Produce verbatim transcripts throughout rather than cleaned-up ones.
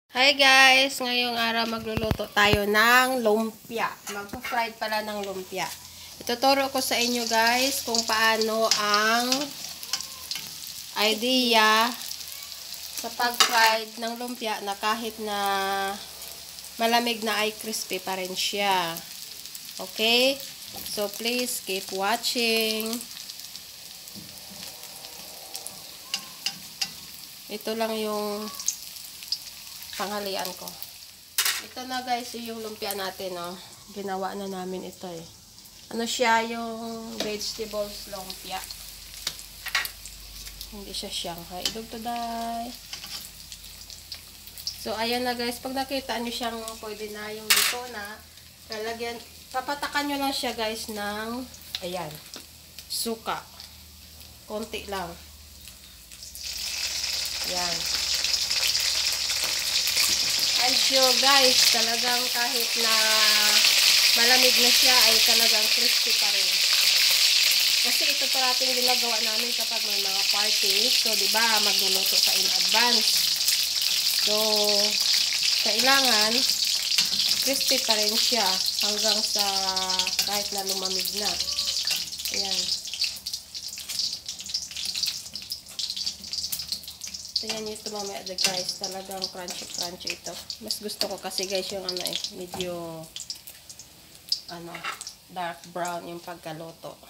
Hi guys! Ngayong araw magluluto tayo ng lumpia. Magpa-fried pala ng lumpia. Ituturo ko sa inyo guys kung paano ang idea sa pag-fried ng lumpia na kahit na malamig na ay crispy pa rin siya. Okay? So please keep watching. Ito lang yung panghalian ko. Ito na guys, yung lumpia natin, no. Ginawa na namin ito eh. Ano siya, yung vegetables lumpia. Hindi siya Shanghai. Idog to die. So, ayan na guys. Pag nakita nyo siyang pwede na yung luto na, lalagyan, papatakan nyo lang siya guys ng, ayan, suka. Konti lang. Ayan. I'm sure guys, talagang kahit na malamig na siya ay talagang crispy pa rin. Kasi ito parating ginagawa namin kapag may mga party. So, di ba, magluluto sa in advance. So, kailangan crispy pa rin siya hanggang sa kahit na lumamig na. Ayan. Tingnan nyo ito mamaya guys, talagang crunchy crunchy ito. Mas gusto ko kasi guys yung ano eh, medyo ano, dark brown yung pagkaluto.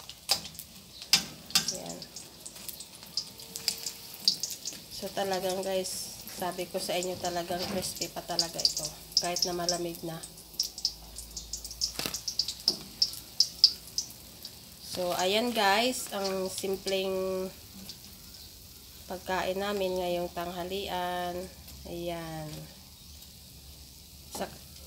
Ayan. So talagang guys, sabi ko sa inyo talagang crispy pa talaga ito. Kahit na malamig na. So ayan guys, ang simpleng pagkain namin ngayong tanghalian. Ayan. Sak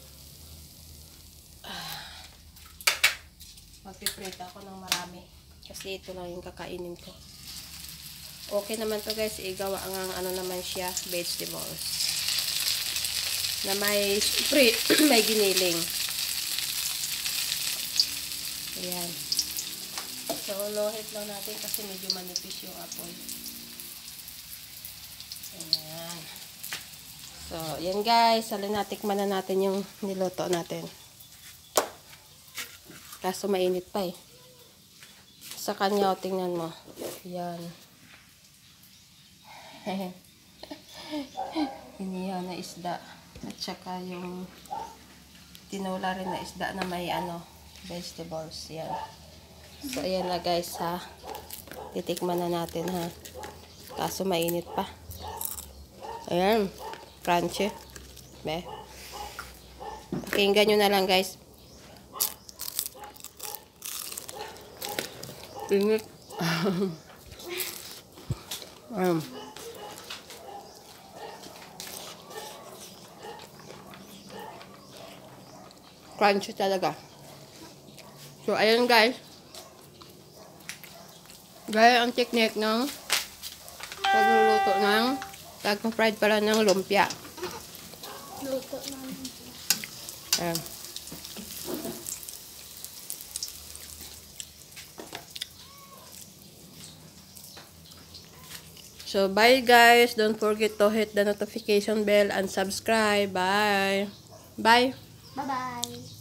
ah. Magpiprito ako ng marami. Kasi ito lang yung kakainin ko. Okay naman to guys. Igawa ang ano naman siya. Vegetables. Na may spray, may giniling. Ayan. So, lohit lang natin kasi medyo manipis yung apoy. Ayan. So, yan guys. Salin natikman na natin yung niluto natin. Kaso mainit pa eh. Sa kanya, o, tingnan mo. Ayan. Inihaw na isda. At saka yung tinula rin na isda na may ano, vegetables. Ayan. So, ayan na guys ha. Titikman na natin ha. Kaso mainit pa. Ayan. Crunchy. Be. Pakinggan nyo na lang guys. Init. Ayan. Crunchy talaga. So, ayan guys. Gaya ang technique ng pagluluto ng pag-fried pala ng lumpia. Luto namin. Ayan. So, bye guys. Don't forget to hit the notification bell and subscribe. Bye. Bye. Bye-bye.